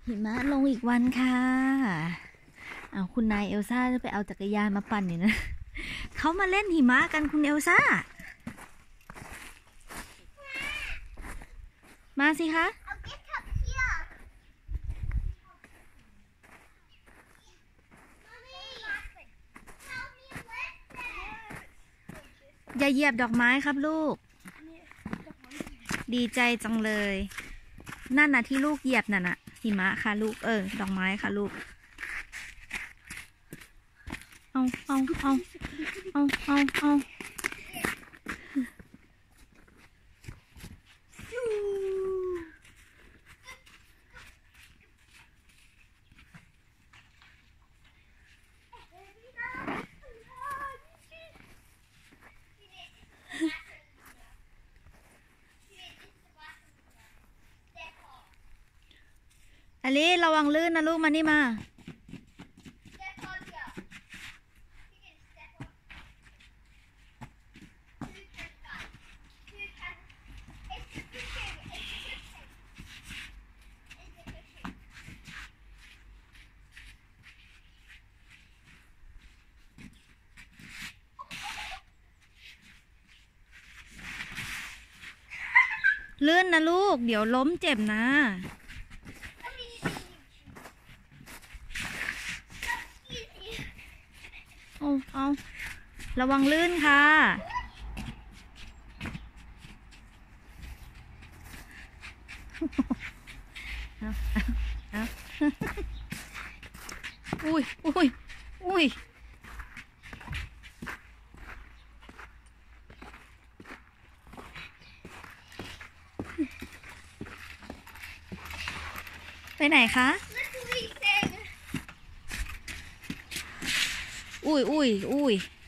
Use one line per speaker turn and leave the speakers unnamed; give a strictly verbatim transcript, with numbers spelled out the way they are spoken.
หิมะลงอีกวันค่ะเอาคุณนายเอลซ่าจะไปเอาจักรยานมาปั่นอยู่นะเขามาเล่นหิมะกันคุณเอลซ่ามาสิคะอย่าเหยียบดอกไม้ครับลูกดีใจจังเลยนั่นน่ะที่ลูกเหยียบน่ะน่ะหิมะค่ะลูกเออดอกไม้ค่ะลูกเอาเอาเอาเอาเอาเอาอลิระวังลื่นนะลูกมานี่มาลื่นนะลูกเดี๋ยวล้มเจ็บนะเอาเอาระวังลื่นค่ะเอาเอาเอาอุ้ยอุ้ยอุ้ยไปไหนคะอุ้ยอุ้ยอุ้ย